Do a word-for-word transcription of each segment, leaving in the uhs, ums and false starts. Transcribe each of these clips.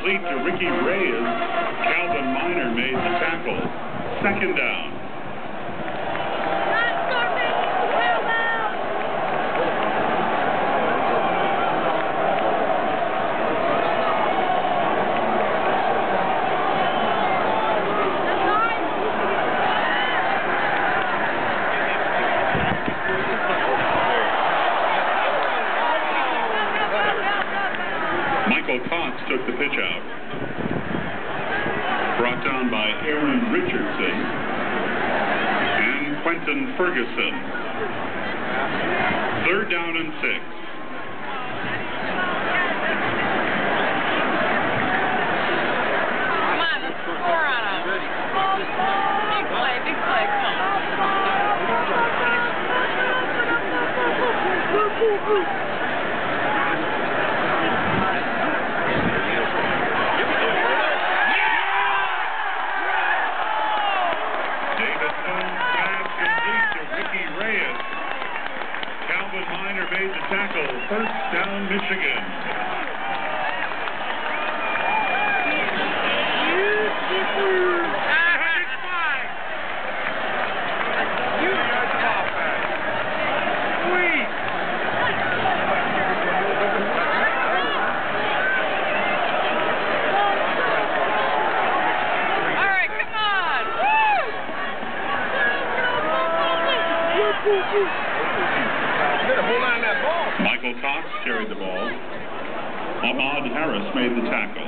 complete to Ricky Reyes. Calvin Miner made the tackle. Second down. Michael Cox took the pitch out. Brought down by Aaron Richardson and Quentin Ferguson. Third down and six. Come on, let's score on him. Big play, big play, come on. Miner made the tackle. First down, Michigan. All right, come on. Woo! Michael Cox carried the ball. Ahmad Harris made the tackle.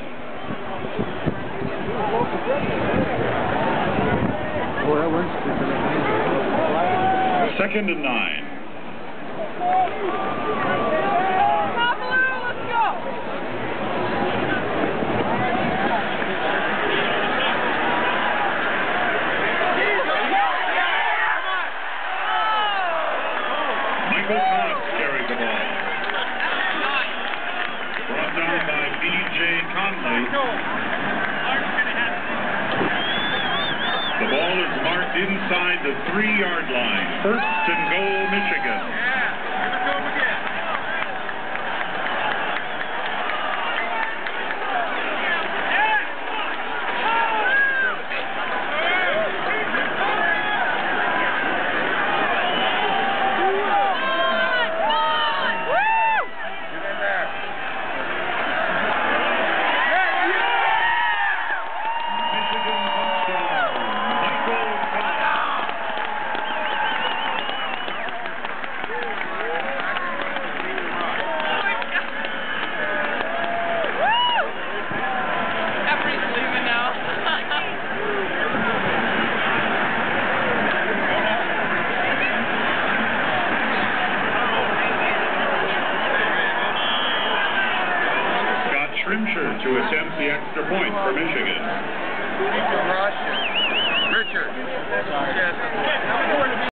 Second and nine. Michael Cox carried the ball. Brought down by B J Conley. The ball is marked inside the three-yard line. First and goal, Michigan. Trimsher to attempt the extra point for Michigan. Richard.